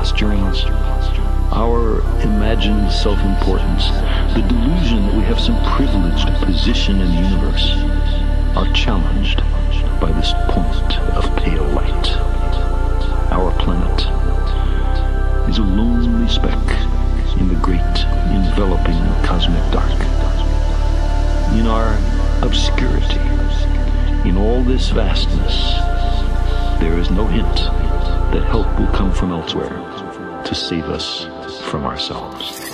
posturing, our imagined self-importance, the delusion that we have some privileged position in the universe, are challenged by this point of pale light. Our planet is a lonely speck in the great enveloping cosmic dark. In our obscurity, in all this vastness, there is no hint that help will come from elsewhere to save us from ourselves.